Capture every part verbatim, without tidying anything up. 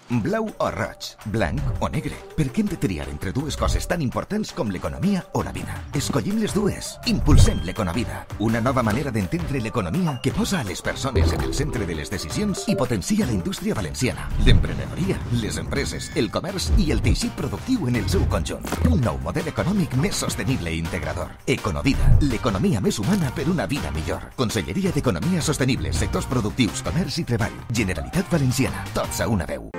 Blau o roig, blanc o negre. Per què hem de triar entre dues coses tan importants com l'economia o la vida? Escollim les dues. Impulsem l'Econovida, una nova manera d'entendre l'economia que posa a les persones en el centre de les decisions i potencia la indústria valenciana, l'emprenedoria, les empreses, el comerç i el teixit productiu en el seu conjunt. Un nou model econòmic més sostenible i integrador. Econovida, l'economia més humana per una vida millor. Conselleria d'Economia Sostenible, Sectors Productius, Comerç i Treball. Generalitat Valenciana, tots a una veu.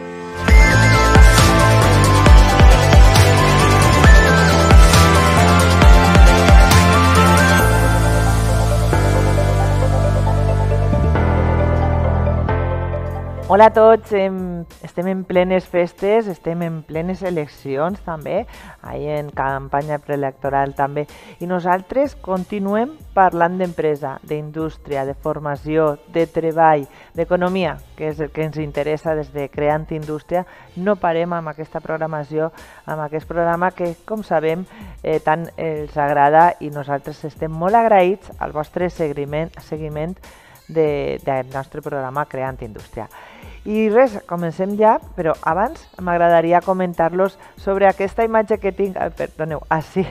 Hola a tots, estem en plenes festes, estem en plenes eleccions també, ahir en campanya preelectoral també, i nosaltres continuem parlant d'empresa, d'indústria, de formació, de treball, d'economia, que és el que ens interessa des de Creant Indústria. No parem amb aquesta programació, amb aquest programa que, com sabem, eh, tant els agrada i nosaltres estem molt agraïts al vostre seguiment, seguiment de, del nostre programa Creant Indústria. I res, comencem ja, però abans m'agradaria comentar-los sobre aquesta imatge que tinc, perdoneu, així,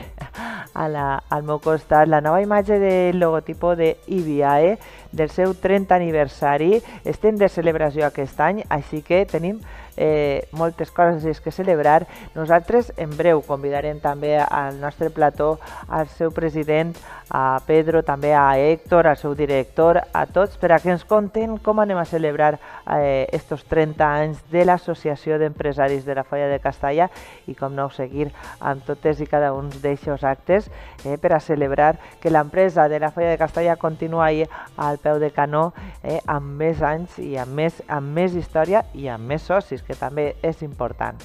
a la, al meu costat, la nova imatge del logotipo d'I B A E, del seu trenta aniversari. Estem de celebració aquest any, així que tenim eh, moltes coses que celebrar. Nosaltres en breu convidarem també al nostre plató al seu president, a Pedro, també a Héctor, al seu director, a tots, per a que ens conten com anem a celebrar eh, estos trenta anys de l'Associació d'Empresaris de la Foia de Castalla i com no seguir amb totes i cada un d'eixos actes eh, per a celebrar que l'empresa de la Foia de Castalla continua ahí al peu de canó eh, amb més anys i amb més, amb més història i amb més socis, que també és important.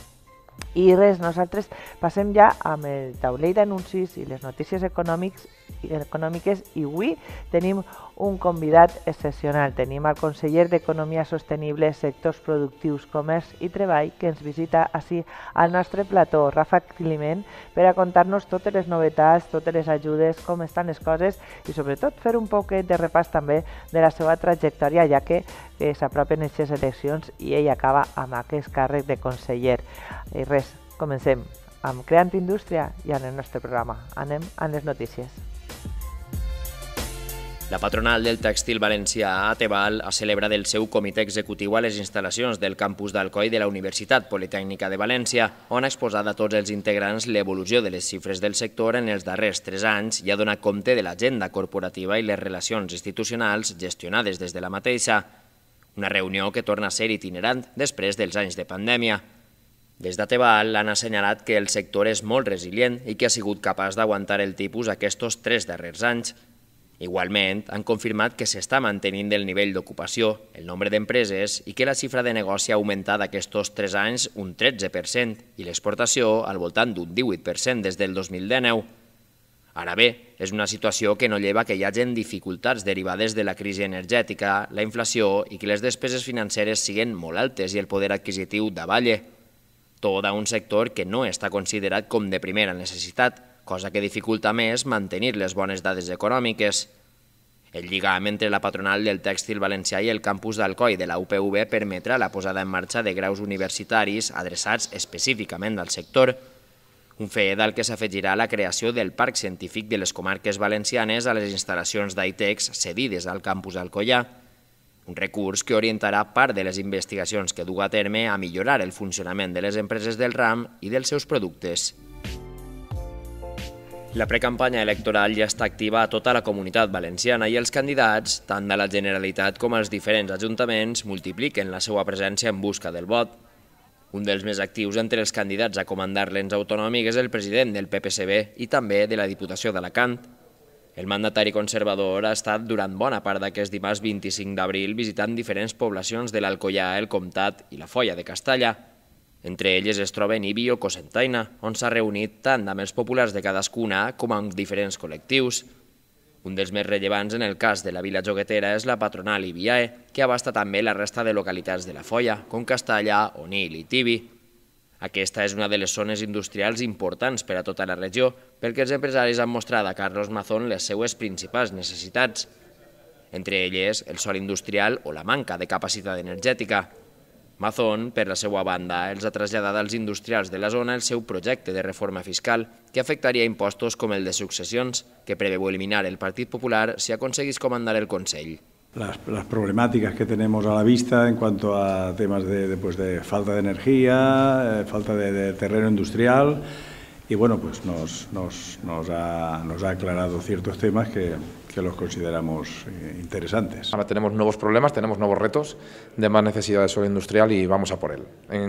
I res, nosaltres passem ja amb el taulell d'anuncis i les notícies econòmics, econòmiques i avui tenim un convidat excepcional. Tenim el conseller d'Economia Sostenible, Sectors Productius, Comerç i Treball, que ens visita així al nostre plató, Rafa Climent, per a contar-nos totes les novetats, totes les ajudes, com estan les coses i sobretot fer un poquet de repàs també de la seva trajectòria, ja que eh, s'apropen aquestes eleccions i ell acaba amb aquest càrrec de conseller. I res, comencem amb Creant Indústria i en el nostre programa. Anem a les notícies. La patronal del tèxtil valencià, Ateval, ha celebrat el seu comitè executiu a les instal·lacions del campus d'Alcoi de la Universitat Politècnica de València, on ha exposat a tots els integrants l'evolució de les xifres del sector en els darrers tres anys i ha donat compte de l'agenda corporativa i les relacions institucionals gestionades des de la mateixa. Una reunió que torna a ser itinerant després dels anys de pandèmia. Des d'Ateval han assenyalat que el sector és molt resilient i que ha sigut capaç d'aguantar el tipus aquests tres darrers anys. Igualment, han confirmat que s'està mantenint el nivell d'ocupació, el nombre d'empreses i que la xifra de negoci ha augmentat aquests tres anys un tretze per cent i l'exportació al voltant d'un divuit per cent des del dos mil dinou. Ara bé, és una situació que no lleva que hi hagin dificultats derivades de la crisi energètica, la inflació i que les despeses financeres siguin molt altes i el poder adquisitiu davalle. Tot a un sector que no està considerat com de primera necessitat, cosa que dificulta més mantenir les bones dades econòmiques. El lligam entre la patronal del tèxtil valencià i el campus d'Alcoi de la U P V permetrà la posada en marxa de graus universitaris adreçats específicament al sector, un fet al que s'afegirà la creació del Parc Científic de les Comarques Valencianes a les instal·lacions d'Aitex cedides al campus alcoià, un recurs que orientarà part de les investigacions que du a terme a millorar el funcionament de les empreses del ram i dels seus productes. La precampanya electoral ja està activa a tota la comunitat valenciana i els candidats, tant de la Generalitat com els diferents ajuntaments, multipliquen la seva presència en busca del vot. Un dels més actius entre els candidats a comandar l'ens autonòmic és el president del P P C B i també de la Diputació d'Alacant. El mandatari conservador ha estat durant bona part d'aquest dimarts vint-i-cinc d'abril visitant diferents poblacions de l'Alcoià, el Comtat i la Foia de Castalla. Entre elles es troben Ibi o Cocentaina, on s'ha reunit tant amb els populars de cadascuna com amb diferents col·lectius. Un dels més rellevants en el cas de la Vila Joguetera és la patronal I B A E, que abasta també la resta de localitats de la Foia, com Castalla, Onil i Tibi. Aquesta és una de les zones industrials importants per a tota la regió, perquè els empresaris han mostrat a Carlos Mazón les seues principals necessitats, entre elles el sòl industrial o la manca de capacitat energètica. Mazón, per la seva banda, els ha traslladat als industrials de la zona el seu projecte de reforma fiscal que afectaria impostos com el de successions, que preveu eliminar el Partit Popular si aconseguís comandar el Consell. Las, las problemáticas que tenemos a la vista en cuanto a temas de, de, pues de falta de energía, eh, falta de, de terreno industrial, y bueno, pues nos, nos, nos, ha, nos ha aclarado ciertos temas que, que los consideramos eh, interesantes. Ahora tenemos nuevos problemas, tenemos nuevos retos de más necesidad de suelo industrial y vamos a por él.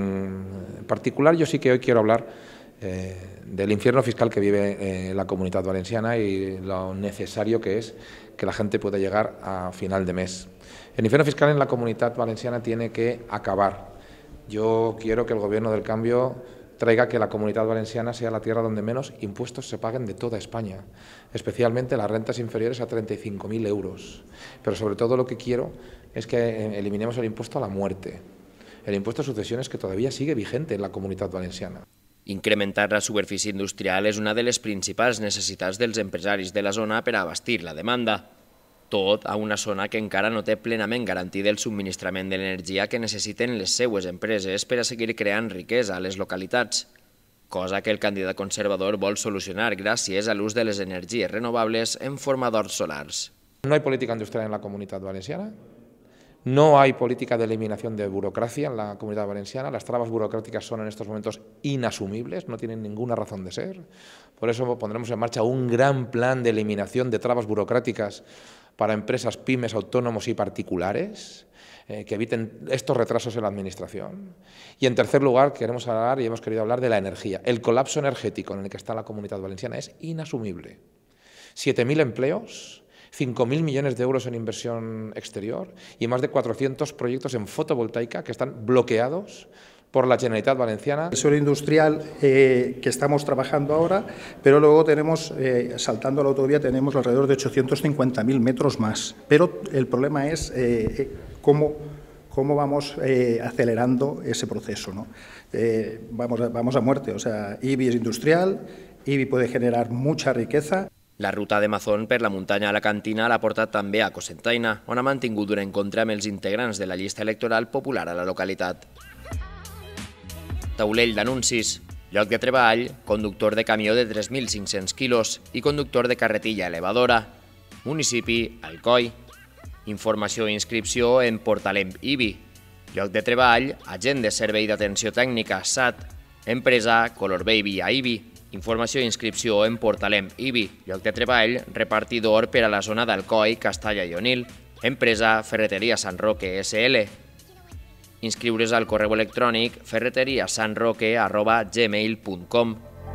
En particular, yo sí que hoy quiero hablar eh, del infierno fiscal que vive eh, la Comunidad Valenciana y lo necesario que es que la gente pueda llegar a final de mes. El infierno fiscal en la Comunidad Valenciana tiene que acabar. Yo quiero que el Gobierno del Cambio traiga que la Comunidad Valenciana sea la tierra donde menos impuestos se paguen de toda España, especialmente las rentas inferiores a treinta y cinco mil euros. Pero sobre todo lo que quiero es que eliminemos el impuesto a la muerte, el impuesto a sucesiones que todavía sigue vigente en la Comunidad Valenciana. Incrementar la superfície industrial és una de les principals necessitats dels empresaris de la zona per a abastir la demanda. Tot a una zona que encara no té plenament garantit el subministrament de l'energia que necessiten les seues empreses per a seguir creant riquesa a les localitats, cosa que el candidat conservador vol solucionar gràcies a l'ús de les energies renovables en forma d'horts solars. No hay política industrial en la Comunidad Valenciana, no hay política de eliminación de burocracia en la Comunidad Valenciana, las trabas burocráticas son en estos momentos inasumibles, no tienen ninguna razón de ser, por eso pondremos en marcha un gran plan de eliminación de trabas burocráticas para empresas, pymes, autónomos y particulares, eh, que eviten estos retrasos en la administración. Y en tercer lugar, queremos hablar y hemos querido hablar de la energía. El colapso energético en el que está la Comunidad Valenciana es inasumible. siete mil empleos, cinco mil millones de euros en inversión exterior y más de cuatrocientos proyectos en fotovoltaica que están bloqueados por la Generalitat Valenciana. El suelo industrial eh, que estamos trabajando ahora, pero luego tenemos, eh, saltando a la autovía, tenemos alrededor de ochocientos cincuenta mil metros más. Pero el problema es eh, cómo, cómo vamos eh, acelerando ese proceso, ¿no? Eh, vamos, a, vamos a muerte, o sea, I B I es industrial, I B I puede generar mucha riqueza. La ruta de Mazón per la muntanya a la Cantina l'ha portat també a Cocentaina, on ha mantingut un encontre amb els integrants de la llista electoral popular a la localitat. Taulell d'anuncis, lloc de treball, conductor de camió de tres mil cinc-cents quilos i conductor de carretilla elevadora. Municipi, Alcoi. Informació i inscripció en Portalem I B I. Lloc de treball, agent de servei d'atenció tècnica, S A T. Empresa, Color Baby a I B I. Informació i inscripció en Portalem I B I. Lloc de treball, repartidor per a la zona d'Alcoi, Castalla i Onil. Empresa, Ferreteria Sant Roque S L. Inscriure's al correu electrònic ferreteriasanroque arroba gmail punt com.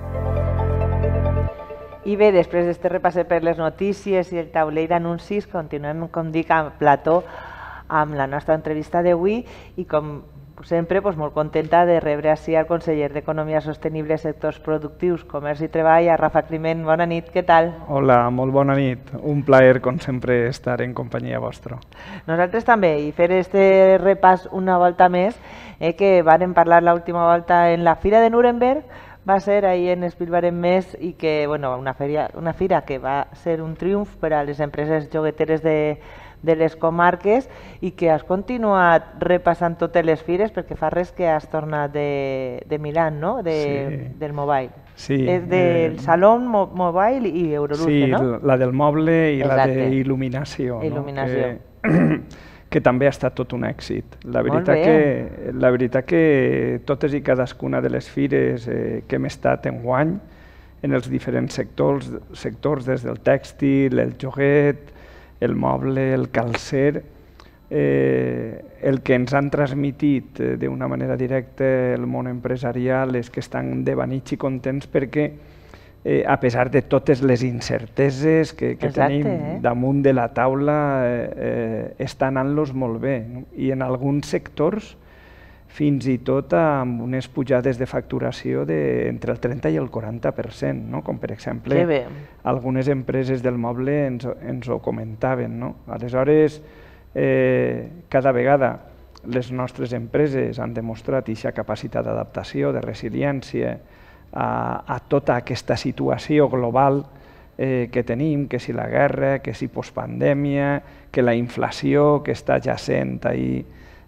I bé, després d'este repasset per les notícies i el taulell d'anuncis, continuem, com dic, amb Plató, amb la nostra entrevista d'avui i com sempre doncs, molt contenta de rebre així al conseller d'Economia Sostenible, Sectors Productius, Comerç i Treball, a Rafa Climent. Bona nit, què tal? Hola, molt bona nit. Un plaer, com sempre, estar en companyia vostra. Nosaltres també, i fer este repàs una volta més, eh, que vàrem parlar l'última volta en la Fira de Nuremberg, va ser ahir en Spielberg Més i que, bueno, una, feria, una fira que va ser un triomf per a les empreses jogueteres de de les comarques i que has continuat repassant totes les fires perquè fa res que has tornat de, de Milán, no? De, sí. Del Mobile. Sí. És del eh, Salón Mo Mobile i Euroluce, sí, no? Sí, la del moble i Exacte. La d'il·luminació. Il·luminació. No? Que, que també ha estat tot un èxit. La veritat, que, la veritat que totes i cadascuna de les fires eh, que hem estat enguany en els diferents sectors, sectors des del tèxtil, el joguet, el moble, el calcer, eh, el que ens han transmitit eh, d'una manera directa el món empresarial és que estan devanits i contents perquè eh, a pesar de totes les incerteses que, que Exacte, tenim eh? damunt de la taula, eh, eh, està anant-los molt bé. No? I en alguns sectors fins i tot amb unes pujades de facturació de, entre el trenta i el quaranta per cent, no? Com per exemple algunes empreses del moble ens, ens ho comentaven. No? Aleshores, eh, cada vegada les nostres empreses han demostrat aquesta capacitat d'adaptació, de resiliència a, a tota aquesta situació global eh, que tenim, que si la guerra, que si postpandèmia, que la inflació que està jacent ahí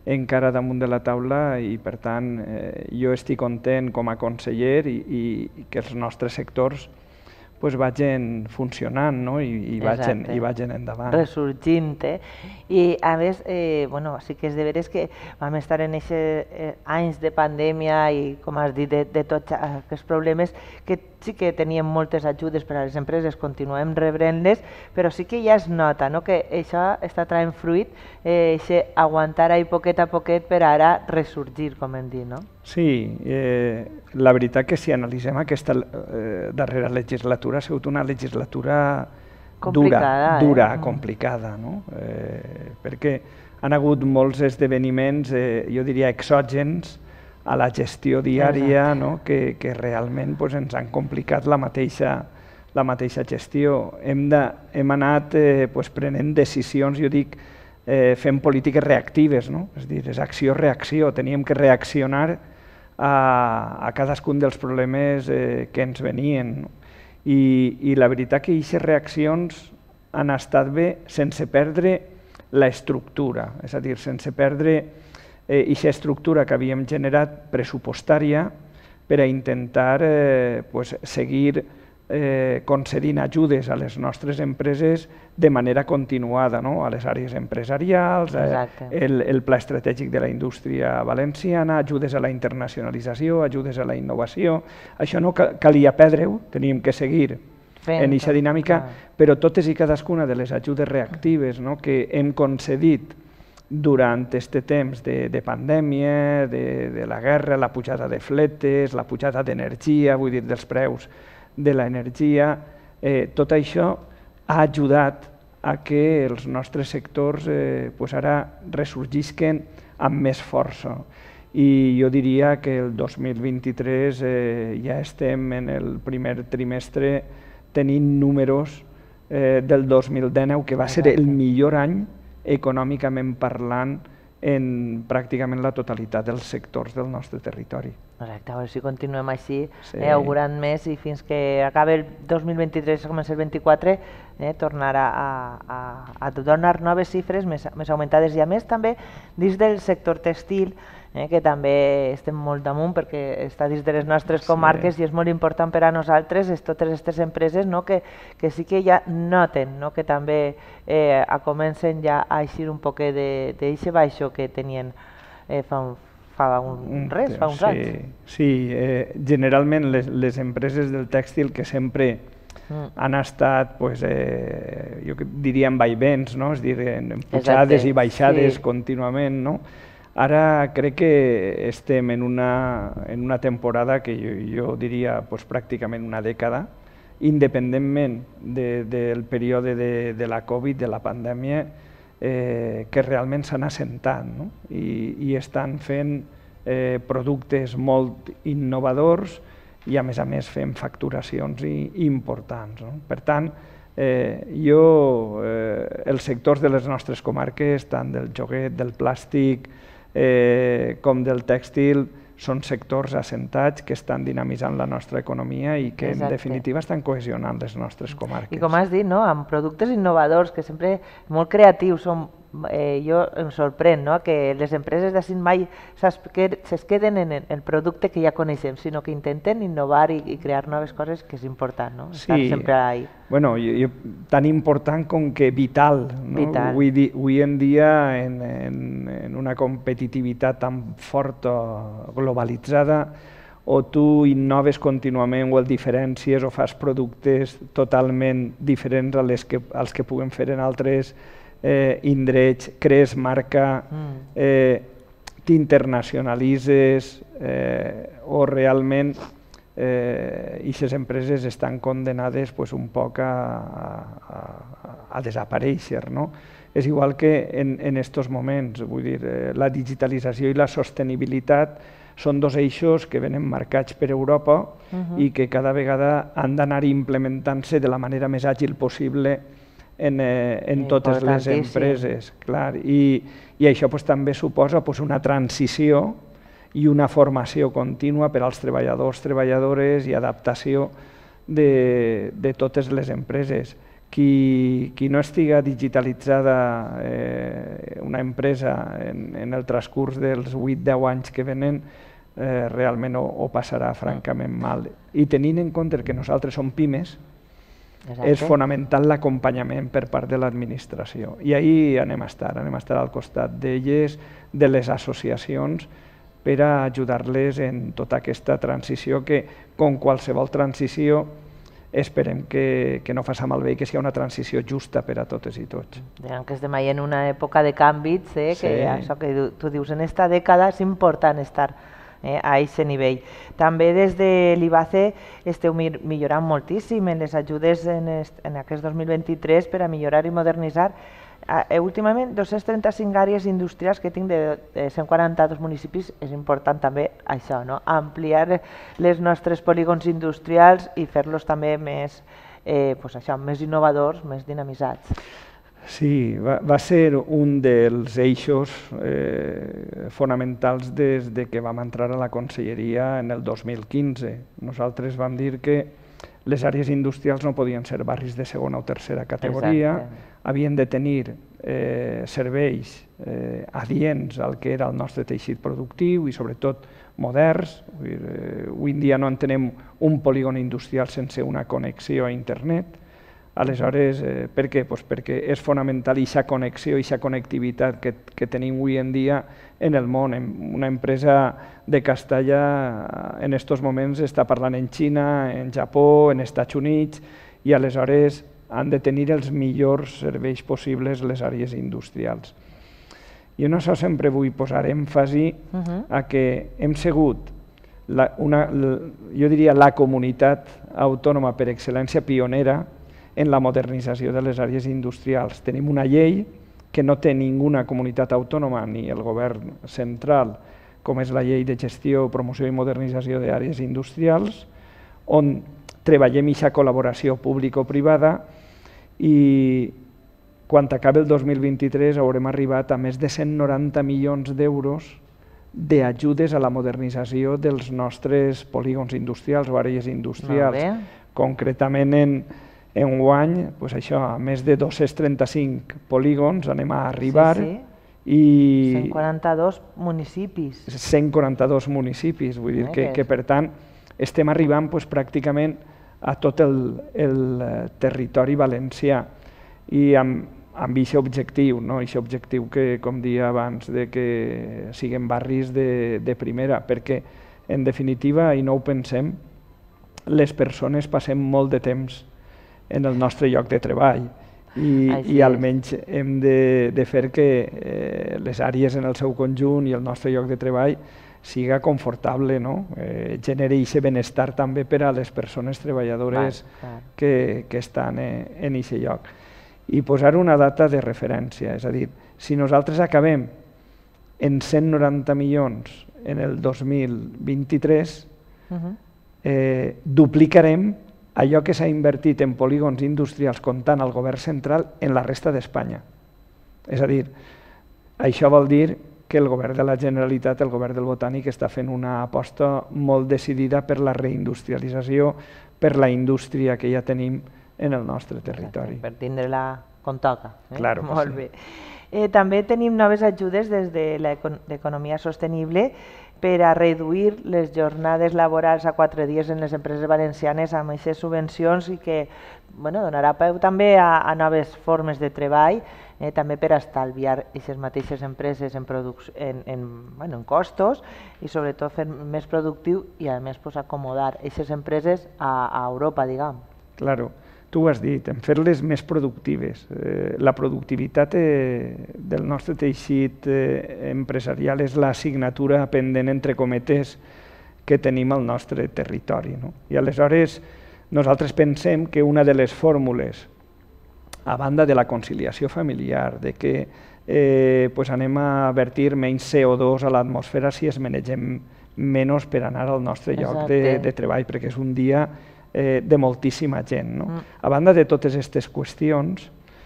encara damunt de la taula i, per tant, eh, jo estic content com a conseller i, i, i que els nostres sectors pues, vagin funcionant, no? I, i, vagin, i vagin endavant. Resorgint, eh? I a més, eh, bueno, sí que és de veres que vam estar en aquests eh, anys de pandèmia i, com has dit, de, de tots aquests problemes, que sí que teníem moltes ajudes per a les empreses, continuem rebrent-les, però sí que ja es nota, no?, que això està traient fruit, eh, això aguantar ahí poquet a poquet per ara resorgir, com hem dit, no? Sí, eh, la veritat que si analitzem aquesta eh, darrera legislatura ha sigut una legislatura complicada, dura, dura eh? complicada, no? Eh, perquè han hagut molts esdeveniments, eh, jo diria, exògens a la gestió diària, no? que, que realment pues, ens han complicat la mateixa, la mateixa gestió. Hem, de, hem anat eh, pues, prenent decisions, jo dic, eh, fent polítiques reactives, no? És a dir, és acció-reacció, teníem que reaccionar a, a cadascun dels problemes eh, que ens venien. No? I, I la veritat que aquestes reaccions han estat bé sense perdre l'estructura, és a dir, sense perdre aquesta eh, estructura que havíem generat pressupostària per a intentar eh, pues, seguir eh, concedint ajudes a les nostres empreses de manera continuada, no? A les àrees empresarials, eh, el, el pla estratègic de la indústria valenciana, ajudes a la internacionalització, ajudes a la innovació. Això no calia perdre-ho, teníem que seguir Fent, en aquesta dinàmica, ah. però totes i cadascuna de les ajudes reactives, no?, que hem concedit durant aquest temps de, de pandèmia, de, de la guerra, la pujada de fletes, la pujada d'energia, vull dir, dels preus de l'energia, eh, tot això ha ajudat a que els nostres sectors eh, pues ara ressorgisquen amb més força. I jo diria que el dos mil vint-i-tres eh, ja estem en el primer trimestre tenint números eh, del dos mil dinou, que va ser el millor any econòmicament parlant en pràcticament la totalitat dels sectors del nostre territori. Exacte, a veure si continuem així, sí. eh, augurant més i fins que acabi el dos mil vint-i-tres, comença el vint-i-quatre, eh, tornar a, a, a donar noves xifres més, més augmentades i a més també dins del sector textil, eh, que també estem molt damunt perquè està dins de les nostres comarques sí. i és molt important per a nosaltres, és totes aquestes empreses, no, que, que sí que ja noten, no, que també eh, comencen ja a eixir un poc d'eixe baixó que tenien eh, fa un fa un, res, fa uns sí, anys. Sí, eh, generalment les, les empreses del tèxtil que sempre mm. han estat, pues, eh, jo diria, en vaivens, no? És dir, en pujades Exacte. i baixades sí. contínuament, no? Ara crec que estem en una, en una temporada que jo, jo diria pues, pràcticament una dècada, independentment de, del període de, de la Covid, de la pandèmia, Eh, que realment s'han assentat, no? I, i estan fent eh, productes molt innovadors i a més a més fent facturacions i, importants. No? Per tant, eh, jo, eh, els sectors de les nostres comarques, tant del joguet, del plàstic eh, com del tèxtil, són sectors assentats que estan dinamitzant la nostra economia i que Exacte. en definitiva estan cohesionant les nostres comarques. I com has dit, no? Amb productes innovadors que sempre molt creatius són, eh, jo em sorprèn, no? Que les empreses d'ací mai es queden en el producte que ja coneixem, sinó que intenten innovar i, i crear noves coses, que és important, no? Estar sí. sempre ahí. Bueno, jo, jo, tan important com que vital, no? Vital. Avui, di, avui en dia, en, en, en una competitivitat tan forta, globalitzada, o tu innoves contínuament o el diferències o fas productes totalment diferents a les que, als que puguem fer en altres eh, indrets, crees marca, mm. eh, t'internacionalitzes eh, o realment aquestes eh, empreses estan condenades pues, un poc a, a, a desaparèixer. No? És igual que en, en estos moments, vull dir, eh, la digitalització i la sostenibilitat són dos eixos que venen marcats per Europa uh-huh. i que cada vegada han d'anar implementant-se de la manera més àgil possible en, eh, en totes les empreses. Clar. I, i això pues, també suposa pues, una transició i una formació contínua per als treballadors, treballadores i adaptació de, de totes les empreses. qui, qui no estiga digitalitzada eh, una empresa en, en el transcurs dels vuit deu anys que venen, eh, realment ho, ho passarà francament mal. I tenint en compte que nosaltres som pimes, Exacte. És fonamental l'acompanyament per part de l'administració. I ahí anem a estar, anem a estar al costat d'elles, de les associacions, per a ajudar-les en tota aquesta transició que, com qualsevol transició, esperem que, que no faci malbé i que sigui una transició justa per a totes i tots. Deuen que estem en una època de canvis, eh, Sí. que això que tu dius, en esta dècada és important estar eh, a aquest nivell. També des de l'I B A C E esteu millorant moltíssim en les ajudes en, est, en aquest dos mil vint-i-tres per a millorar i modernitzar. Eh, últimament, dos-cents trenta-cinc àrees industrials que tinc de, de cent quaranta-dos municipis. És important també això, no? Ampliar les nostres polígons industrials i fer-los també més, eh, pues això, més innovadors, més dinamitzats. Sí, va, va ser un dels eixos eh, fonamentals des de que vam entrar a la conselleria en el dos mil quinze. Nosaltres vam dir que les àrees industrials no podien ser barris de segona o tercera categoria, Exacte. havien de tenir eh, serveis eh, adients al que era el nostre teixit productiu i sobretot moderns. Vull dir, eh, avui en dia no entenem un polígon industrial sense una connexió a internet. Aleshores, eh, per què? Pues perquè és fonamental aquesta connexió, aquesta connectivitat que, que tenim avui en dia en el món. Una empresa de Castalla en aquests moments està parlant en Xina, en Japó, en Estats Units, i aleshores han de tenir els millors serveis possibles les àrees industrials. I en això sempre vull posar èmfasi uh-huh. a que hem sigut, la, una, la, jo diria, la comunitat autònoma per excel·lència pionera en la modernització de les àrees industrials. Tenim una llei que no té ninguna comunitat autònoma ni el govern central, com és la llei de gestió, promoció i modernització d'àrees industrials, on treballem aquesta col·laboració público-privada i quan acabi el dos mil vint-i-tres haurem arribat a més de cent noranta milions d'euros d'ajudes a la modernització dels nostres polígons industrials o àrees industrials. Concretament en Enguany, pues això, a més de dos-cents trenta-cinc polígons anem a arribar sí, sí. i... cent quaranta-dos municipis. cent quaranta-dos municipis, vull dir que, que per tant estem arribant pues, pràcticament a tot el, el territori valencià i amb, amb aquest objectiu, no? Aquest objectiu que, com dia abans, de que siguin barris de, de primera, perquè en definitiva, i no ho pensem, les persones passem molt de temps en el nostre lloc de treball i, i almenys hem de, de fer que eh, les àrees en el seu conjunt i el nostre lloc de treball siga confortable, no? Eh, generi aquest benestar també per a les persones treballadores Va, clar. que, que estan eh, en aquest lloc. I posar una data de referència, és a dir, si nosaltres acabem en cent noranta milions en el dos mil vint-i-tres, uh-huh. eh, duplicarem allò que s'ha invertit en polígons industrials comptant el govern central en la resta d'Espanya. És a dir, això vol dir que el govern de la Generalitat, el govern del Botànic, està fent una aposta molt decidida per la reindustrialització, per la indústria que ja tenim en el nostre territori. Per tindre-la com toca. Eh? Claro que molt sí. bé. Eh, també tenim noves ajudes des de l'economia sostenible per a reduir les jornades laborals a quatre dies en les empreses valencianes amb aquestes subvencions i que bueno, donarà peu també a, a noves formes de treball, eh, també per estalviar aquestes mateixes empreses en, en, en, bueno, en costos i sobretot fer més productiu i a més pues, acomodar aquestes empreses a, a Europa, diguem. Claro. Tu ho has dit, en fer-les més productives. Eh, la productivitat eh, del nostre teixit eh, empresarial és l'assignatura pendent, entre cometes, que tenim al nostre territori. No? I aleshores nosaltres pensem que una de les fórmules, a banda de la conciliació familiar, de que eh, pues anem a vertir menys C O dos a l'atmosfera si es manegem menys per anar al nostre lloc de, de treball, perquè és un dia Eh, de moltíssima gent. No? Mm. A banda de totes aquestes qüestions,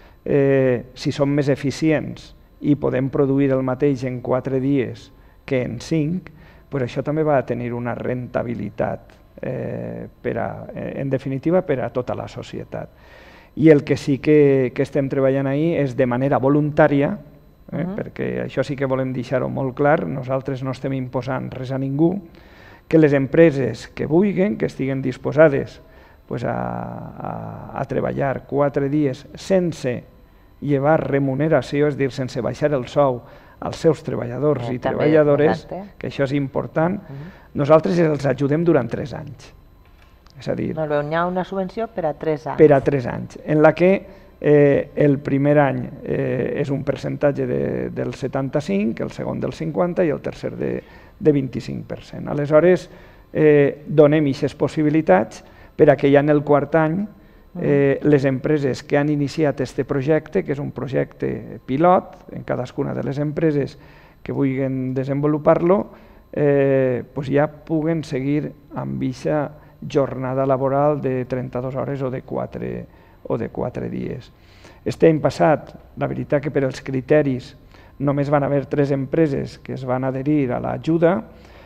eh, si som més eficients i podem produir el mateix en quatre dies que en cinc, pues això també va tenir una rentabilitat, eh, per a, en definitiva, per a tota la societat. i el que sí que, que estem treballant ahir és de manera voluntària, eh, uh-huh. perquè això sí que volem deixar-ho molt clar, nosaltres no estem imposant res a ningú, que les empreses que vulguin, que estiguen disposades pues, a, a, a treballar quatre dies sense llevar remuneració, és dir, sense baixar el sou als seus treballadors i treballadores, que això és important, nosaltres els ajudem durant tres anys. És a dir, hi ha una subvenció per a tres anys. Per a tres anys, en la que eh, el primer any eh, és un percentatge de, del setanta-cinc, el segon del cinquanta i el tercer de, de vint-i-cinc per cent. Aleshores, eh, donem aquestes possibilitats per a que ja en el quart any eh, les empreses que han iniciat aquest projecte, que és un projecte pilot en cadascuna de les empreses que vulguin desenvolupar-lo, eh, pues ja puguen seguir amb aquesta jornada laboral de trenta-dues hores o de quatre, o de quatre dies. Este any passat, la veritat que per als criteris només van haver tres empreses que es van adherir a l'ajuda,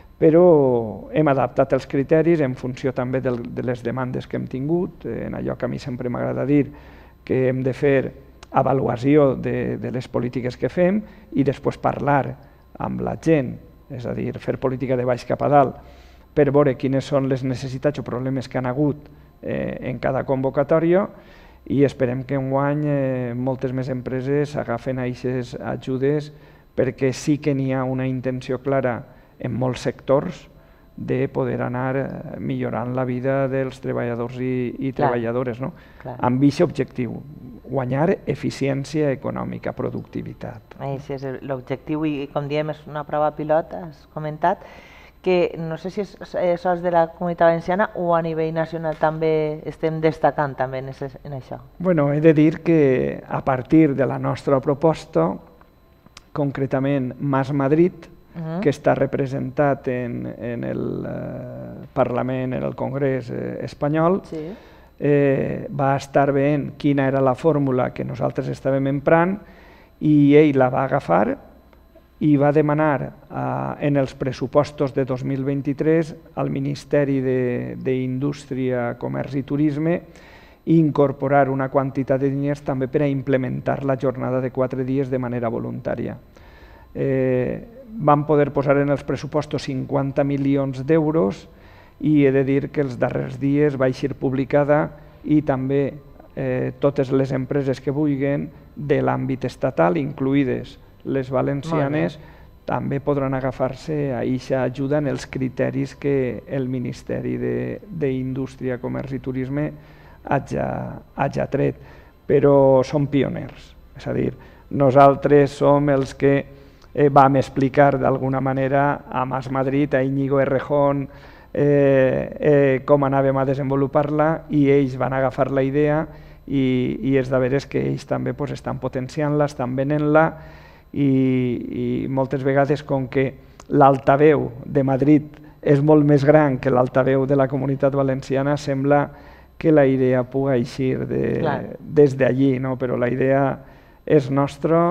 però hem adaptat els criteris en funció també del, de les demandes que hem tingut, en allò que a mi sempre m'agrada dir, que hem de fer avaluació de, de les polítiques que fem i després parlar amb la gent, és a dir, fer política de baix cap a dalt, per veure quines són les necessitats o problemes que han hagut eh, en cada convocatòria i esperem que enguany eh, moltes més empreses agafen aquestes ajudes perquè sí que n'hi ha una intenció clara en molts sectors de poder anar millorant la vida dels treballadors i, i treballadores, no? Amb aquest objectiu, guanyar eficiència econòmica, productivitat. Això és l'objectiu i, com diem, és una prova pilot, has comentat, que no sé si és sols de la Comunitat Valenciana o a nivell nacional també estem destacant també en això. Bueno, he de dir que a partir de la nostra proposta, concretament Mas Madrid, uh-huh. que està representat en, en el eh, Parlament, en el Congrés eh, espanyol, sí. eh, va estar veient quina era la fórmula que nosaltres estàvem emprant i ell la va agafar i va demanar eh, en els pressupostos de dos mil vint-i-tres al Ministeri d'Indústria, Comerç i Turisme incorporar una quantitat de diners també per a implementar la jornada de quatre dies de manera voluntària. Eh, vam poder posar en els pressupostos cinquanta milions d'euros i he de dir que els darrers dies va eixir publicada i també eh, totes les empreses que vulguin de l'àmbit estatal, incluïdes les valencianes, també podran agafar-se a aquesta ajuda en els criteris que el Ministeri d'Indústria, Comerç i Turisme hagi tret, però som pioners. És a dir, nosaltres som els que eh, vam explicar d'alguna manera a Mas Madrid, a Íñigo Errejón, eh, eh, com anàvem a desenvolupar-la i ells van agafar la idea i, i és de veres que ells també pues, estan potenciant-la, estan venent-la i, i moltes vegades com que l'altaveu de Madrid és molt més gran que l'altaveu de la Comunitat Valenciana, sembla que la idea pugui eixir de, des d'allí, no? Però la idea és nostra,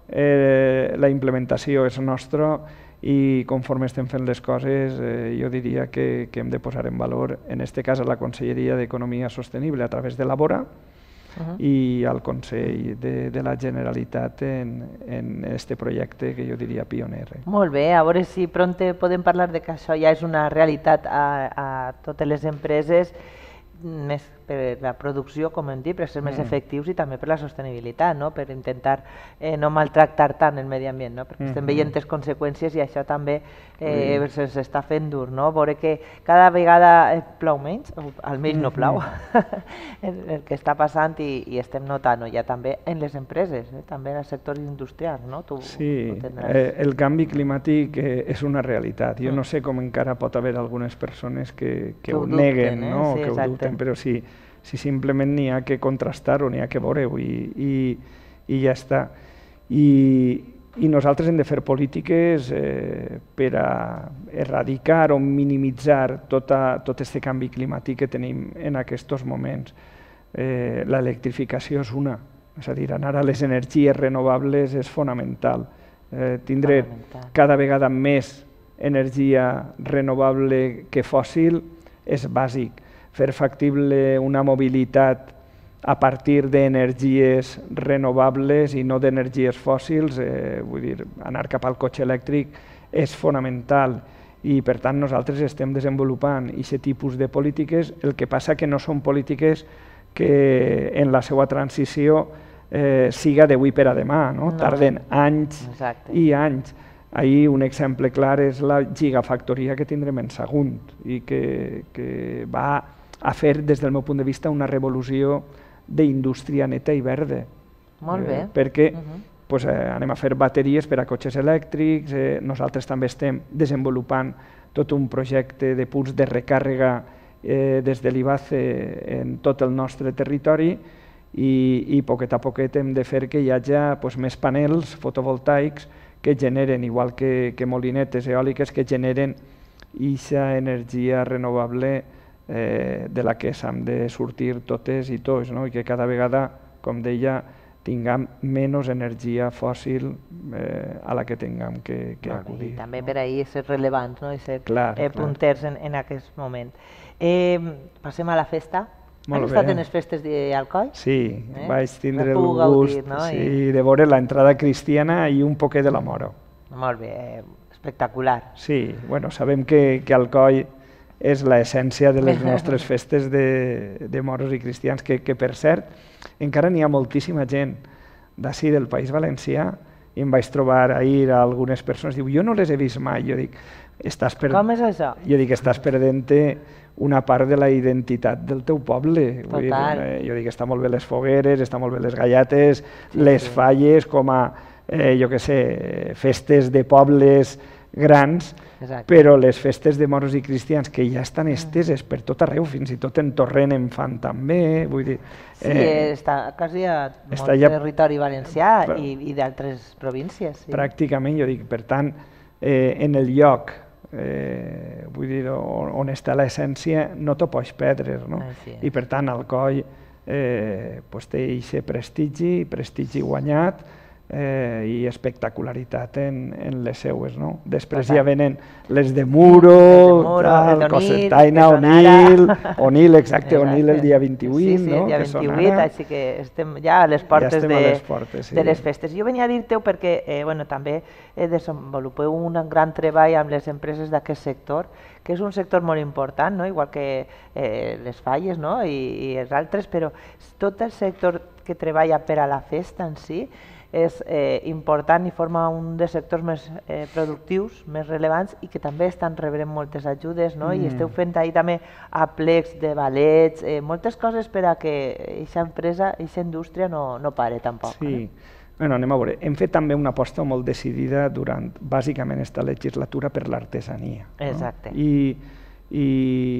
eh, la implementació és nostra i conforme estem fent les coses eh, jo diria que, que hem de posar en valor, en aquest cas a la Conselleria d'Economia Sostenible a través de la Bora, Uh-huh. i al Consell de, de la Generalitat en aquest projecte que jo diria pioner. Eh? Molt bé, a veure si pront podem parlar de que això ja és una realitat a, a totes les empreses, més per la producció, com hem dit, per ser més efectius i també per la sostenibilitat, no? Per intentar eh, no maltractar tant el medi ambient, no? Perquè uh-huh. estem veient les conseqüències i això també eh, uh-huh. se'ns està fent dur, no? Veure que cada vegada plou menys, o almenys no plou, uh-huh. el, el que està passant i, i estem notant, no? Ja també en les empreses, eh? També en els sectors industrials, no? Tu, sí, tu eh, el canvi climàtic eh, és una realitat. Jo uh-huh. no sé com encara pot haver algunes persones que, que, que ho, ho neguen, dubten, eh? no? Sí, que ho dubten, però sí, si simplement n'hi ha que contrastar-ho, n'hi ha que veure-ho i, i, i ja està. I, I nosaltres hem de fer polítiques eh, per a erradicar o minimitzar tota, tot aquest canvi climàtic que tenim en aquests moments. Eh, L'electrificació és una, és a dir, anar a les energies renovables és fonamental. Eh, tindre fonamental. Cada vegada més energia renovable que fòssil és bàsic. Fer factible una mobilitat a partir d'energies renovables i no d'energies fòssils, eh, vull dir, anar cap al cotxe elèctric és fonamental i per tant nosaltres estem desenvolupant aquest tipus de polítiques, el que passa que no són polítiques que en la seva transició eh, siga d'avui per a demà, no? No. Tarden anys Exacte. i anys. Ahir un exemple clar és la gigafactoria que tindrem en Sagunt i que, que va a fer, des del meu punt de vista, una revolució d'indústria neta i verda. Molt bé. Eh, perquè Uh -huh. pues, eh, anem a fer bateries per a cotxes elèctrics, eh, nosaltres també estem desenvolupant tot un projecte de punts de recàrrega eh, des de l'I B A C E en tot el nostre territori i, i poquet a poquet hem de fer que hi hagi pues, més panels fotovoltaics que generen, igual que, que molinetes eòliques, que generen aquesta energia renovable eh, de la que s'han de sortir totes i tots, no? I que cada vegada, com deia, tinguem menys energia fòssil eh, a la que tinguem que, que acudir. I també per ahir ser rellevants, no? I ser clar, eh, punters en, en aquest moment. Eh, passem a la festa. Molt Has estat bé. en les festes d'Alcoi? Sí, Eh? vaig tindre el Vas poder gust gaudir, no? sí, de veure l'entrada cristiana i un poquet de la Moro. Molt bé, eh, espectacular. Sí, bueno, sabem que, que Alcoi és l'essència de les nostres festes de, de moros i cristians, que, que per cert, encara n'hi ha moltíssima gent d'ací del País Valencià, i em vaig trobar ahir a algunes persones, diu, jo no les he vist mai, jo dic, estàs per... Com és això? Jo dic, estàs perdent-te una part de la identitat del teu poble. Vull dir, Total. eh, jo dic, està molt bé les fogueres, està molt bé les gallates, Sí, les sí. falles com a, eh, jo què sé, festes de pobles grans, Exacte. però les festes de moros i cristians que ja estan esteses per tot arreu, fins i tot en Torrent en fan també, vull dir... Sí, eh, està quasi a està molt ja- territori valencià Però- i, i d'altres províncies. Sí. Pràcticament, jo dic, per tant, eh, en el lloc eh, vull dir, on, on està l'essència, no t'ho pots perdre, no? Així és. I per tant, Alcoi eh, pues té aquest prestigi, prestigi guanyat, eh, i espectacularitat en, en les seues, no? Després Total. ja venen les de Muro, Les de Muro, tal, les d'Onil, Cocentaina, que són ara. Onil, Onil, exacte, Onil el dia vint-i-vuit, sí, sí, no? el dia Que són vint-i-vuit, ara. així que estem ja a les portes, estem de, a les portes, sí. de les festes. Jo venia a dir-te-ho perquè eh, bueno, també eh, desenvolupeu un gran treball amb les empreses d'aquest sector, que és un sector molt important, no? Igual que eh, les falles, no? I, i els altres, però tot el sector que treballa per a la festa en si és eh, important i forma un dels sectors més eh, productius, més rellevants i que també estan rebent moltes ajudes, no? Mm. I esteu fent ahir també aplecs de ballets, eh, moltes coses per a que aquesta empresa, aquesta indústria no, no pare tampoc. Sí. Bueno, anem a veure. Hem fet també una aposta molt decidida durant, bàsicament, esta legislatura per l'artesania. Exacte. No? I, i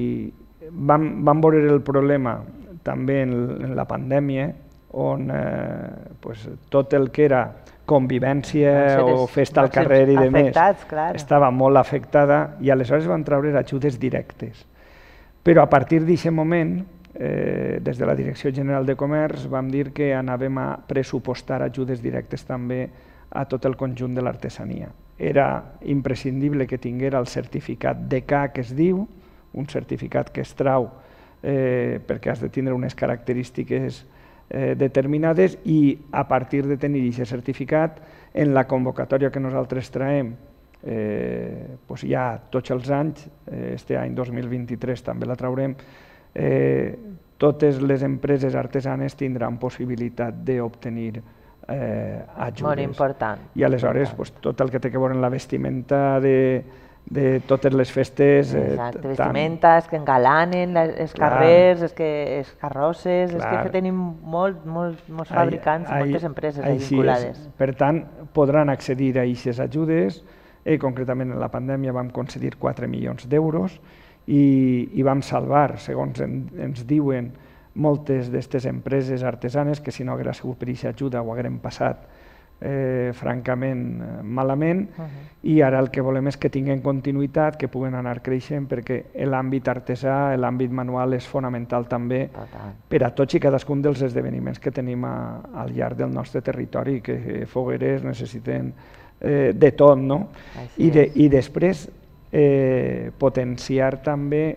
vam, vam veure el problema també en, en la pandèmia, on eh, pues, tot el que era convivència Doncs o eres- festa al doncs eres carrer i de més afectats, clar. estava molt afectada i aleshores van treure ajudes directes. Però a partir d'aquest moment, eh, des de la Direcció General de Comerç, vam dir que anàvem a pressupostar ajudes directes també a tot el conjunt de l'artesania. Era imprescindible que tinguera el certificat D K, que es diu, un certificat que es trau eh, perquè has de tindre unes característiques eh, determinades i a partir de tenir aquest certificat, en la convocatòria que nosaltres traiem eh, pues ja tots els anys, eh, este any dos mil vint-i-tres també la traurem, eh, totes les empreses artesanes tindran possibilitat d'obtenir eh, ajudes. Molt important. I aleshores pues, tot el que té que veure en la vestimenta de, de totes les festes... Eh, Exacte, tant- vestimentes que engalanen les, els Clar. carrers, és que els carrosses, és Clar. que tenim molt, molt, molts Ai- fabricants i ai- moltes empreses ahí així vinculades. és. Per tant, podran accedir a aquestes ajudes. Eh, concretament, en la pandèmia vam concedir quatre milions d'euros i, i vam salvar, segons en, ens diuen, moltes d'aquestes empreses artesanes que si no hagués sigut per aquesta ajuda ho hagueren passat eh, francament eh, malament, Uh -huh. i ara el que volem és que tinguin continuïtat, que puguen anar creixent, perquè l'àmbit artesà, l'àmbit manual és fonamental també Total. per a tots i cadascun dels esdeveniments que tenim a, al llarg del nostre territori, que eh, fogueres necessiten eh, de tot, no? Així I, de, és. I després eh, potenciar també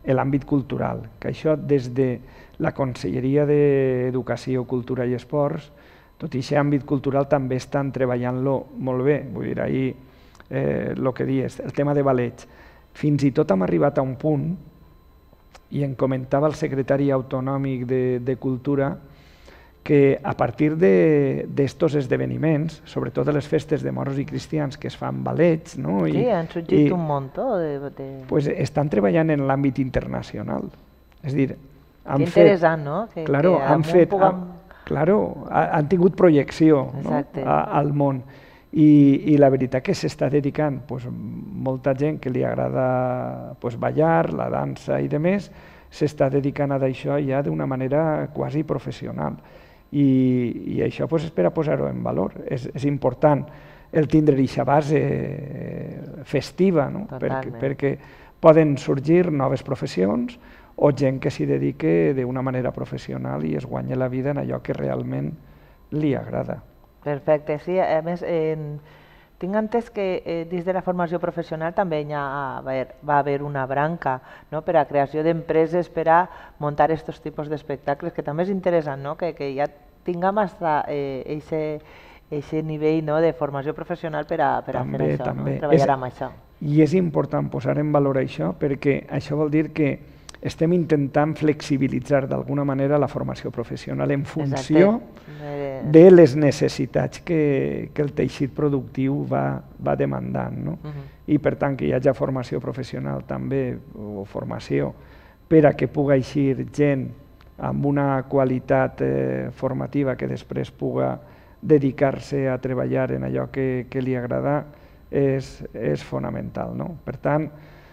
l'àmbit cultural, que això des de la Conselleria d'Educació, Cultura i Esports, tot i aquest àmbit cultural també estan treballant-lo molt bé. Vull dir, ahir el que dius, el tema de ballets. Fins i tot hem arribat a un punt, i em comentava el secretari autonòmic de Cultura, que a partir d'estos esdeveniments, sobretot de les festes de moros i cristians que es fan ballets, no? Sí, han sorgit un muntó de... Pues estan treballant en l'àmbit internacional. És dir, han fet... Que interessant, no? Que, claro, que han fet... Puguem... Claro, han tingut projecció, no? Al món. I, i la veritat que s'està dedicant pues, molta gent que li agrada pues, ballar, la dansa i demés, s'està dedicant a d'això ja d'una manera quasi professional. I, i això pues, és per a posar-ho en valor. És, és important el tindre aquesta base festiva, no? perquè, perquè poden sorgir noves professions o gent que s'hi dedique d'una manera professional i es guanya la vida en allò que realment li agrada. Perfecte, sí, a més, eh, tinc entès que eh, dins de la formació professional també hi ha, va haver una branca, no?, per a creació d'empreses per a muntar aquests tipus d'espectacles, que també és interessant, no?, que, que ja tinguem aquest eh, nivell, no?, de formació professional per a, per a també, fer això, també. No? treballar és, amb això. I és important posar en valor això perquè això vol dir que estem intentant flexibilitzar d'alguna manera la formació professional en funció Exacte. de les necessitats que, que el teixit productiu va, va demandant. No? Uh-huh. I per tant que hi hagi formació professional també, o formació, per a que pugui eixir gent amb una qualitat eh, formativa que després puga dedicar-se a treballar en allò que, que li agrada, és, és fonamental. No? Per tant,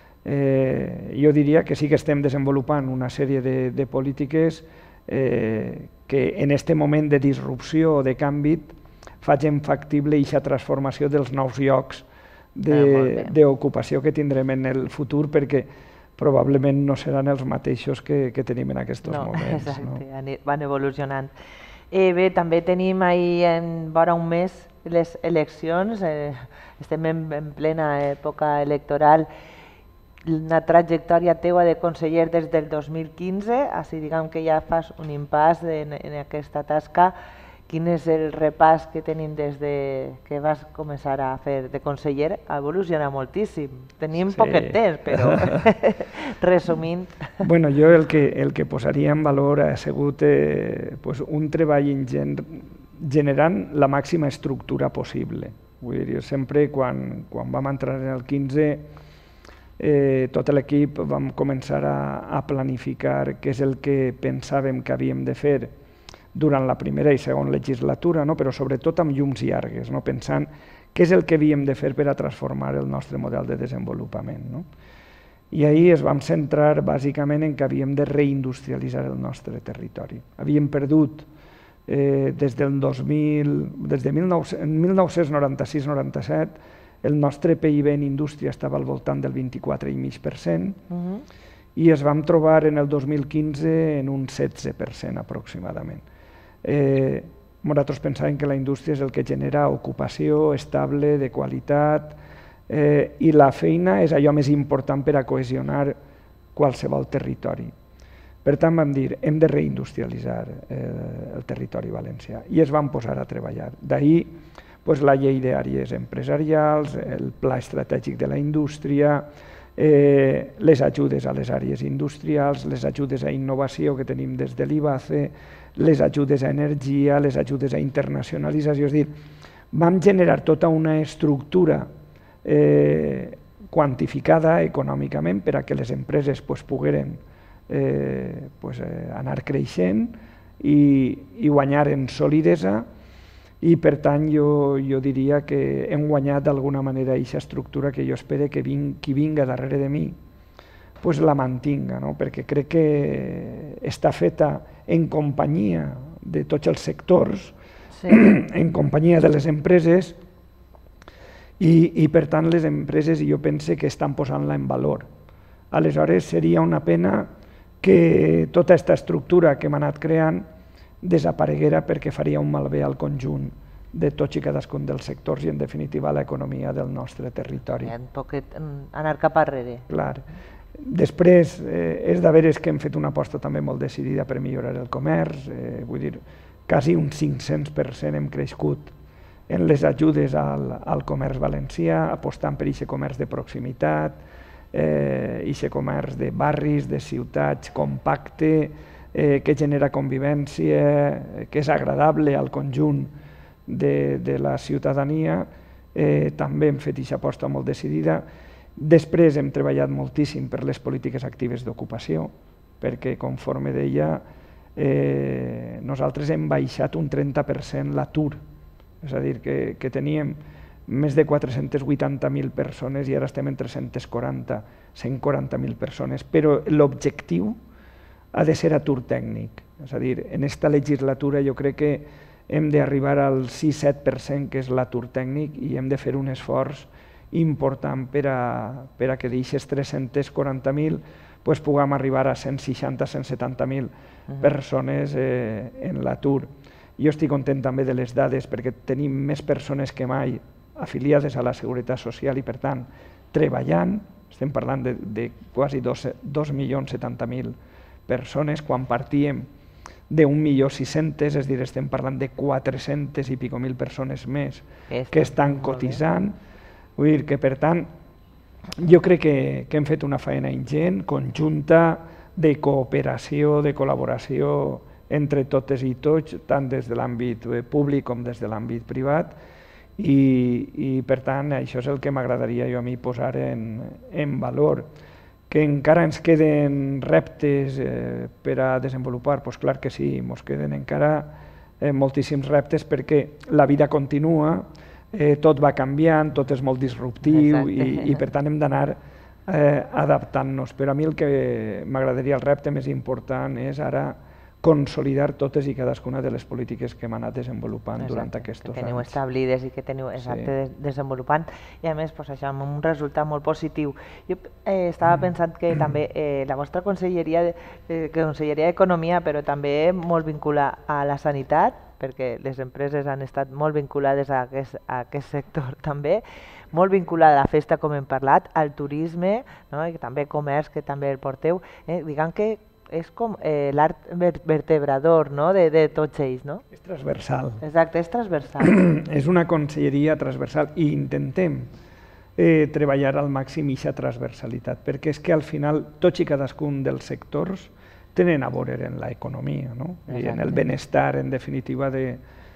Eh, jo diria que sí que estem desenvolupant una sèrie de, de polítiques eh, que en aquest moment de disrupció o de canvi facin factible aquesta transformació dels nous llocs d'ocupació que tindrem en el futur, perquè probablement no seran els mateixos que, que tenim en aquests no, moments. Exacte, no? Van evolucionant. Eh, bé, també tenim ahir en vora un mes les eleccions, eh, estem en, en plena època electoral. Una trajectòria teua de conseller des del dos mil quinze, així diguem que ja fas un impàs en, en aquesta tasca. Quin és el repàs que tenim des de que vas començar a fer de conseller? Ha evolucionat moltíssim. Tenim sí. poquet temps, però resumint... Bueno, jo el que, el que posaria en valor ha sigut eh, pues un treball ingen generant la màxima estructura possible. Vull dir, sempre quan, quan vam entrar en el quinze... Eh, tot l'equip vam començar a, a planificar què és el que pensàvem que havíem de fer durant la primera i segona legislatura, no? Però sobretot amb llums llargues, no? Pensant què és el que havíem de fer per a transformar el nostre model de desenvolupament. No? I ahir es vam centrar bàsicament en que havíem de reindustrialitzar el nostre territori. Havíem perdut eh, des del dos mil, des de mil nou-cents noranta-sis noranta-set el nostre P I B en indústria estava al voltant del vint-i-quatre coma cinc per cent uh-huh. i es vam trobar en el dos mil quinze en un setze per cent aproximadament. Eh, nosaltres pensàvem que la indústria és el que genera ocupació estable, de qualitat, eh, i la feina és allò més important per a cohesionar qualsevol territori. Per tant, vam dir, hem de reindustrialitzar eh, el territori valencià i es van posar a treballar. D'ahir, pues, la llei d'àrees empresarials, el pla estratègic de la indústria, eh, les ajudes a les àrees industrials, les ajudes a innovació que tenim des de l'I B A C E, les ajudes a energia, les ajudes a internacionalització. És dir, vam generar tota una estructura eh, quantificada econòmicament per a que les empreses pues, pogueren eh, pues, eh, anar creixent i, i guanyar en solidesa. I per tant jo, jo diria que hem guanyat d'alguna manera aquesta estructura que jo espero que ving, qui vinga darrere de mi pues la mantinga, no? Perquè crec que està feta en companyia de tots els sectors, sí. en companyia de les empreses i, i per tant les empreses jo penso que estan posant-la en valor. Aleshores seria una pena que tota aquesta estructura que hem anat creant desapareguera perquè faria un malbé al conjunt de tots i cadascun dels sectors i, en definitiva, l'economia del nostre territori. Un poquet anar cap arrere. Clar. Després, eh, és de veres que hem fet una aposta també molt decidida per millorar el comerç, eh, vull dir, quasi un cinc-cents per cent hem crescut en les ajudes al, al comerç valencià, apostant per aquest comerç de proximitat, eh, aquest comerç de barris, de ciutats, compacte, eh, que genera convivència, que és agradable al conjunt de, de la ciutadania. Eh, també hem fet aquesta aposta molt decidida. Després hem treballat moltíssim per les polítiques actives d'ocupació, perquè, conforme deia, eh, nosaltres hem baixat un trenta per cent l'atur. És a dir, que, que teníem més de quatre-cents vuitanta mil persones i ara estem en tres-cents quaranta, cent quaranta mil persones, però l'objectiu ha de ser atur tècnic. És a dir, en aquesta legislatura jo crec que hem d'arribar al sis-set per cent, que és l'atur tècnic, i hem de fer un esforç important per a, per a que d'aquestes tres-cents quaranta mil pues, puguem arribar a cent seixanta a cent setanta mil persones eh, en l'atur. Jo estic content també de les dades perquè tenim més persones que mai afiliades a la Seguretat Social i, per tant, treballant. Estem parlant de, de quasi dos milions setanta mil persones, quan partíem d'un milió sis-centes, és a dir, estem parlant de quatre-centes i pico mil persones més que estan cotitzant. Vull dir que, per tant, jo crec que, que hem fet una feina ingent, conjunta, de cooperació, de col·laboració entre totes i tots, tant des de l'àmbit públic com des de l'àmbit privat, i, i per tant això és el que m'agradaria jo a mi posar en, en valor. Que encara ens queden reptes eh, per a desenvolupar, doncs clar que sí, ens queden encara eh, moltíssims reptes perquè la vida continua, eh, tot va canviant, tot és molt disruptiu i, i per tant hem d'anar eh, adaptant-nos. Però a mi el que m'agradaria, el repte més important és ara consolidar totes i cadascuna de les polítiques que hem anat desenvolupant durant aquests anys. Que teniu establides i que teniu exacte desenvolupant, i a més això amb un resultat molt positiu. Jo estava pensant que també la vostra conselleria, conselleria d'Economia, però també molt vinculada a la sanitat, perquè les empreses han estat molt vinculades a aquest, a aquest sector també, molt vinculada a la festa, com hem parlat, al turisme, no? I també comerç, que també el porteu. Eh? Diguem que és com eh, l'art vertebrador, no? de, de tots ells, no? És transversal. Exacte, és transversal. És una conselleria transversal i intentem eh, treballar al màxim aquesta transversalitat, perquè és que al final tots i cadascun dels sectors tenen a veure en l'economia, no? I en el benestar, en definitiva, de,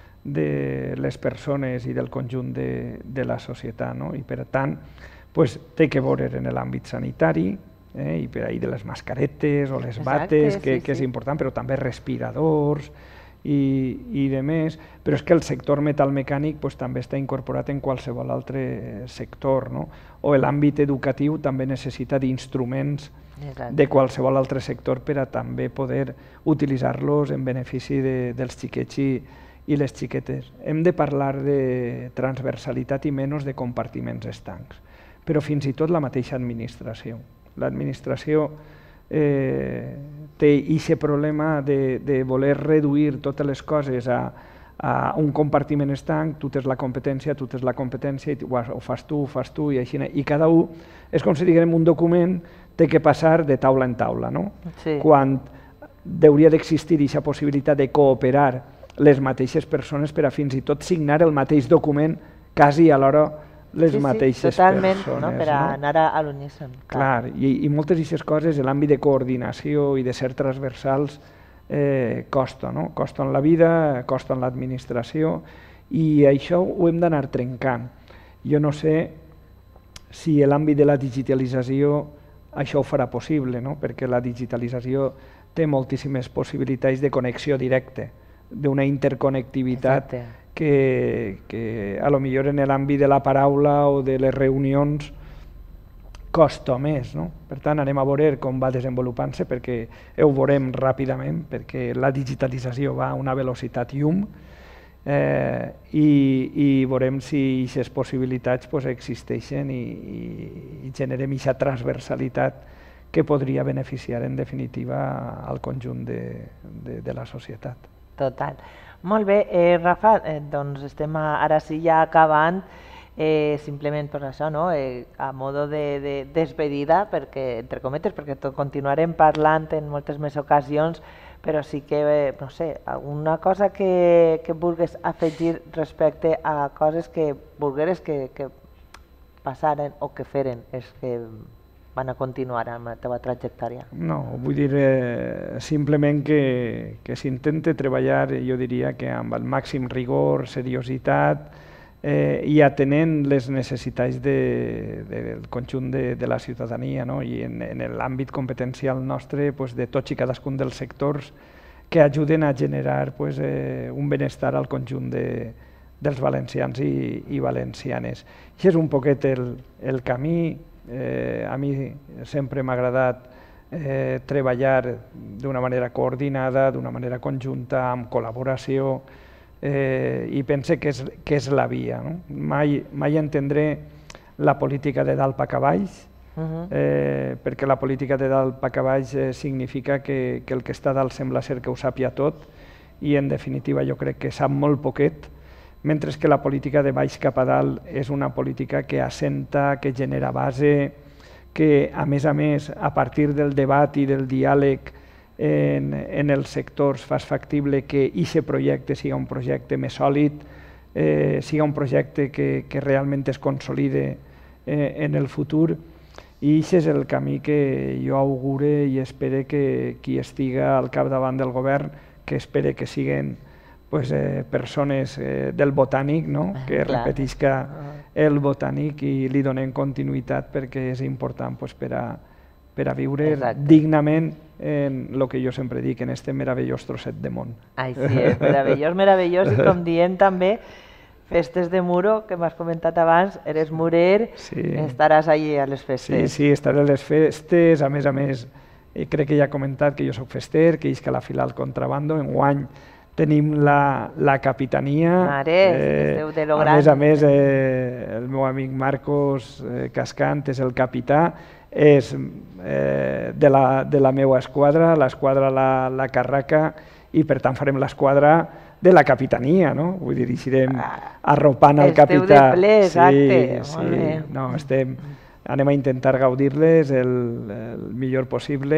de les persones i del conjunt de, de la societat, no? I per tant, pues, té que veure en l'àmbit sanitari, Eh, i per ahir de les mascaretes o les bates, que, que és important, però també respiradors i, i de més. Però és que el sector metalmecànic pues, també està incorporat en qualsevol altre sector, no? O l'àmbit educatiu també necessita d'instruments de qualsevol altre sector per a també poder utilitzar-los en benefici de, dels xiquets i, i les xiquetes. Hem de parlar de transversalitat i menys de compartiments estancs, però fins i tot la mateixa administració. L'administració eh, té aquest problema de, de voler reduir totes les coses a, a un compartiment estanc, tu tens la competència, tu tens la competència, i ho fas tu, ho fas tu, i així. I cada un, és com si diguem un document, té que passar de taula en taula, no? Sí. Quan hauria d'existir aquesta possibilitat de cooperar les mateixes persones per a fins i tot signar el mateix document quasi a l'hora les sí, mateixes sí, totalment, persones. No? Per a no? anar a l'uníson. Clar, i, i moltes d'aquestes coses, l'àmbit de coordinació i de ser transversals, eh, costa, no? Costen la vida, costen l'administració, i això ho hem d'anar trencant. Jo no sé si l'àmbit de la digitalització això ho farà possible, no? Perquè la digitalització té moltíssimes possibilitats de connexió directa, d'una interconnectivitat Exacte. que, que a lo millor en l'àmbit de la paraula o de les reunions costa més, no? Per tant, anem a veure com va desenvolupant-se, perquè ho veurem ràpidament, perquè la digitalització va a una velocitat llum, eh, i, i veurem si aquestes possibilitats pues, existeixen i, i, i generem aquesta transversalitat que podria beneficiar en definitiva al conjunt de, de, de la societat. Total. Molt bé, eh, Rafa, eh, doncs estem ara sí ja acabant. eh, simplement per això, no? eh, a modo de, de despedida, perquè, entre cometes, perquè continuarem parlant en moltes més ocasions, però sí que, eh, no sé, alguna cosa que, que vulguis afegir respecte a coses que volgueres que, que passaren o que feren és que van a continuar amb la teva trajectòria? No, vull dir eh, simplement que, que s'intente treballar, jo diria que amb el màxim rigor, seriositat eh, i atenent les necessitats de, de, del conjunt de, de la ciutadania, no? I en, en l'àmbit competencial nostre pues, de tots i cadascun dels sectors que ajuden a generar pues, eh, un benestar al conjunt de, dels valencians i, i valencianes. I és un poquet el, el camí. Eh, a mi sempre m'ha agradat eh, treballar d'una manera coordinada, d'una manera conjunta, amb col·laboració, eh, i pense que és, que és la via. No? Mai, mai entendré la política de dalt pa cavalls, uh-huh. eh, perquè la política de dalt pa cavalls eh, significa que, que el que està dalt sembla ser que ho sàpia tot i en definitiva jo crec que sap molt poquet, mentre que la política de baix cap a dalt és una política que assenta, que genera base, que a més a més a partir del debat i del diàleg en, en els sectors fas factible que aquest projecte sigui un projecte més sòlid, eh, sigui un projecte que, que realment es consolide eh, en el futur, i aquest és el camí que jo augure i espero que qui estiga al capdavant del govern, que espero que siguin pues, eh, persones eh, del botànic, no? que Clar. repetisca el botànic i li donem continuïtat perquè és important pues, per, a, per a viure Exacte. dignament en el que jo sempre dic, en este meravellós trosset de món. Així és, meravellós, meravellós, i com dient també, festes de Muro, que m'has comentat abans, eres murer, sí. estaràs allí a les festes. Sí, sí, estaré a les festes, a més a més, crec que ja he comentat que jo soc fester, que isc a la fila al contrabando, enguany tenim la, la capitania. Mare, eh, esteu de lo a gran. més a més, eh, el meu amic Marcos eh, Cascant és el capità, és eh, de, la, de la meva esquadra, l'esquadra la, la Carraca, i per tant farem l'esquadra de la capitania, no? Vull dir, irem arropant el capità. Esteu de ple, exacte. Sí, sí. No, estem, anem a intentar gaudir-les el, el millor possible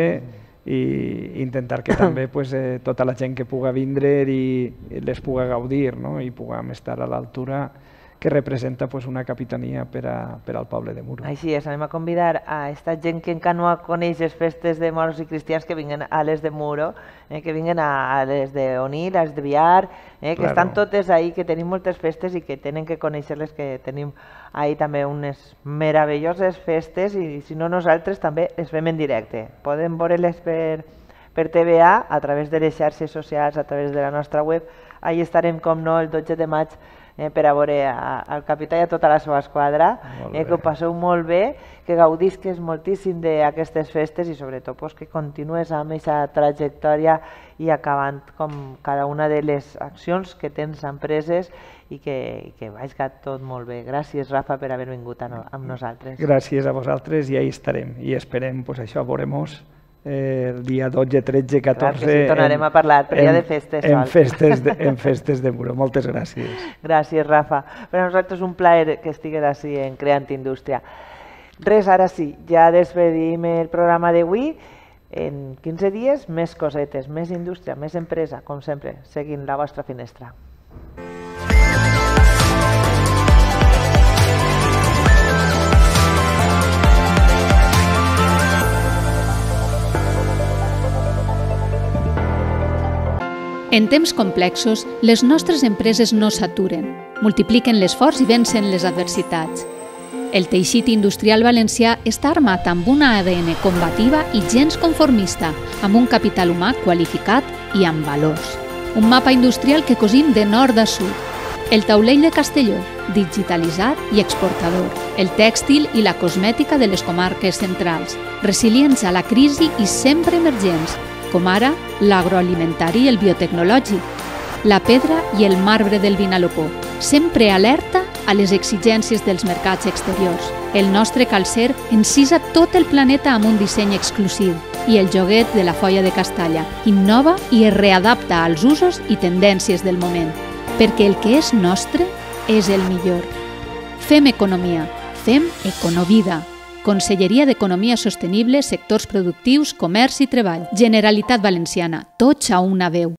i intentar que també pues, eh, tota la gent que puga vindre i les puga gaudir, no? I puguem estar a l'altura que representa pues, una capitania per, a, per al poble de Muro. Així és, anem a convidar a aquesta gent que encara no coneix les festes de moros i cristians que vinguen a les de Muro, eh, que vinguen a les d'Onil, a les de Biar, eh, que claro. estan totes ahí, que tenim moltes festes i que tenen que conèixer-les, que tenim ahí també unes meravelloses festes i si no nosaltres també les fem en directe. Podem veure-les per, per T V A a través de les xarxes socials, a través de la nostra web. Ahí estarem, com no, el dotze de maig eh, per a veure al capità i a tota la seva esquadra, eh, que ho passeu molt bé, que gaudisques moltíssim d'aquestes festes i sobretot pues, que continues amb aquesta trajectòria i acabant com cada una de les accions que tens empreses i que, i que vagi tot molt bé. Gràcies, Rafa, per haver vingut a no, amb nosaltres. Gràcies a vosaltres i ahí estarem i esperem pues, això, veurem-nos eh, el dia dotze, tretze, catorze... Clar que sí, tornarem en, a parlar, per dia de festes. En, en, festes de, en festes de Muro. Moltes gràcies. Gràcies, Rafa. Per a nosaltres és un plaer que estigues així en Creant Indústria. Res, ara sí, ja despedim el programa d'avui. En quinze dies, més cosetes, més indústria, més empresa, com sempre, seguint la vostra finestra. En temps complexos, les nostres empreses no s'aturen, multipliquen l'esforç i vencen les adversitats. El teixit industrial valencià està armat amb una A D N combativa i gens conformista, amb un capital humà qualificat i amb valors. Un mapa industrial que cosim de nord a sud. El taulell de Castelló, digitalitzat i exportador. El tèxtil i la cosmètica de les comarques centrals, resilients a la crisi i sempre emergents, com ara l'agroalimentari i el biotecnològic, la pedra i el marbre del Vinalopó, sempre alerta a les exigències dels mercats exteriors. El nostre calcer encisa tot el planeta amb un disseny exclusiu i el joguet de la Foia de Castalla innova i es readapta als usos i tendències del moment, perquè el que és nostre és el millor. Fem economia. Fem Econovida. Conselleria d'Economia Sostenible, Sectors Productius, Comerç i Treball. Generalitat Valenciana. Tots a una veu.